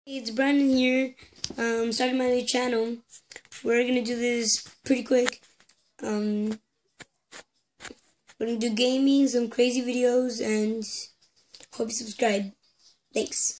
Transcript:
It's Brandon here. Starting my new channel. We're gonna do this pretty quick. We're gonna do gaming, some crazy videos, and hope you subscribe. Thanks.